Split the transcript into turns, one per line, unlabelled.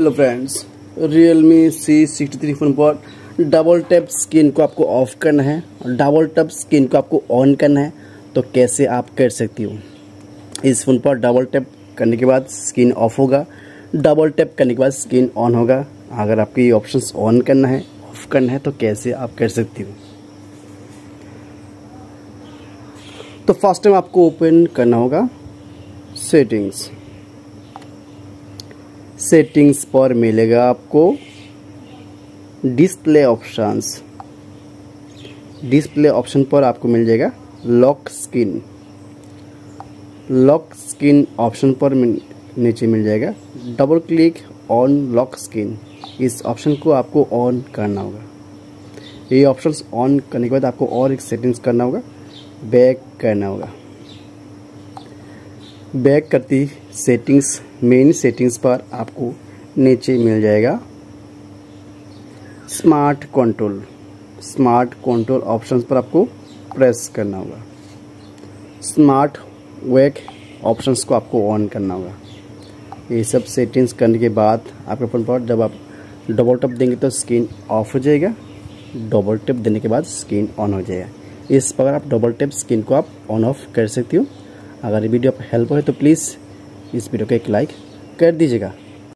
Hello friends, Realme C63 phone पर double tap screen को आपको ऑफ करना है और डबल टैप स्क्रीन को आपको ऑन करना है। तो कैसे आप कर सकती हो? इस फ़ोन पर डबल टैप करने के बाद स्क्रीन ऑफ होगा, डबल टैप करने के बाद स्क्रीन ऑन होगा। अगर आपको ये ऑप्शंस ऑन करना है, ऑफ करना है, तो कैसे आप कर सकती हो? तो फर्स्ट टाइम आपको ओपन करना होगा सेटिंग्स पर मिलेगा आपको डिस्प्ले ऑप्शन पर आपको मिल जाएगा लॉक स्क्रीन ऑप्शन पर नीचे मिल जाएगा double click on lock screen. इस ऑप्शन को आपको ऑन करना होगा। ये ऑप्शंस ऑन करने के बाद आपको और एक सेटिंग्स करना होगा, बैक करना होगा। बैक करती मेन सेटिंग्स पर आपको नीचे मिल जाएगा स्मार्ट कंट्रोल ऑप्शंस पर आपको प्रेस करना होगा। स्मार्ट वेक ऑप्शंस को आपको ऑन करना होगा। ये सब सेटिंग्स करने के बाद आपके फ़ोन पर जब आप डबल टैप देंगे तो स्क्रीन ऑफ हो जाएगा, डबल टैप देने के बाद स्क्रीन ऑन हो जाएगा। इस प्रकार आप डबल टैप स्क्रीन को आप ऑन ऑफ कर सकती हो। अगर ये वीडियो आप हेल्प हो तो प्लीज़ इस वीडियो को एक लाइक कर दीजिएगा।